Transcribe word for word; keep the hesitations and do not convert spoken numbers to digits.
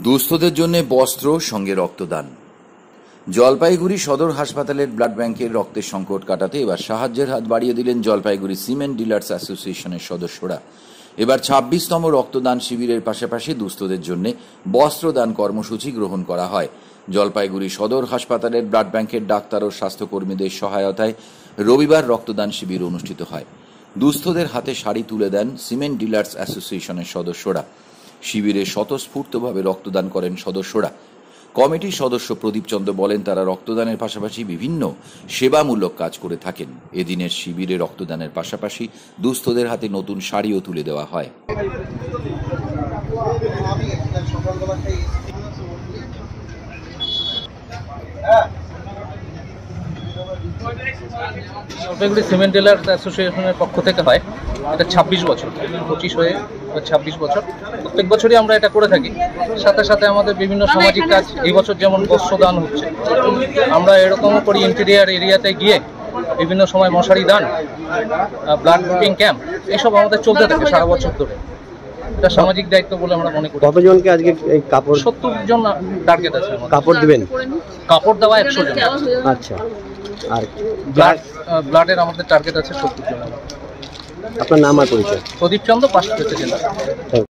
দুস্থদের জন্য বস্ত্র সঙ্গে রক্তদান। জলপাইগুড়ি সদর হাসপাতালের ব্লাড ব্যাংকের রক্তের সংকট কাটাতে এবার সাহায্যের হাত বাড়িয়ে দিলেন জলপাইগুড়ি সিমেন্ট ডিলার্স অ্যাসোসিয়েশনের সদস্যরা। এবার ছাব্বিশতম রক্তদান শিবিরের পাশাপাশি দুস্থদের জন্য বস্ত্রদান কর্মসূচি গ্রহণ করা হয়। জলপাইগুড়ি সদর হাসপাতালের ব্লাড ব্যাংকের ডাক্তার ও স্বাস্থ্যকর্মীদের সহায়তায় রবিবার রক্তদান শিবির অনুষ্ঠিত হয়। দুস্থদের হাতে শাড়ি তুলে দেন সিমেন্ট ডিলার্স অ্যাসোসিয়েশনের সদস্যরা। শিবিরে স্বতঃস্ফূর্তভাবে রক্তদান করেন সদস্যরা। কমিটির সদস্য প্রদীপ চন্দ্র বলেন, তারা রক্তদানের পাশাপাশি বিভিন্ন সেবামূলক কাজ করে থাকেন। এদিনের শিবিরে রক্তদানের পাশাপাশি দুস্থদের হাতে নতুন শাড়িও তুলে দেওয়া হয়। জলপাইগুড়ি সিমেন্ট ডিলার্স অ্যাসোসিয়েশনের পক্ষ থেকে হয়। এটা ছাব্বিশ বছর, পঁচিশ হয়ে ছাব্বিশ বছর। প্রত্যেক বছরই আমরা এটা করে থাকি। সাথে সাথে আমাদের বিভিন্ন সামাজিক কাজ, এই বছর যেমন বস্ত্রদান হচ্ছে, আমরা এরকমও করি ইন্টেরিয়ার এরিয়াতে গিয়ে বিভিন্ন সময় মশারি দান, ব্লাড গ্রুপিং ক্যাম্প, এইসব আমাদের চলতে থাকে সারা বছর ধরে। এটা সামাজিক দায়িত্ব বলে আমরা মনে করি। কতজনকে আজকে এই কাপড়? সত্তর জন টার্গেট আছে। কাপড় দিবেন? কাপড় দেওয়া একশো জন। আচ্ছা, আর ব্লাড ব্লাডের আমাদের টার্গেট আছে সত্তর জন। আপনার নাম আর পরিচয়? প্রদীপ চন্দ্র, পাঁচটা থেকে।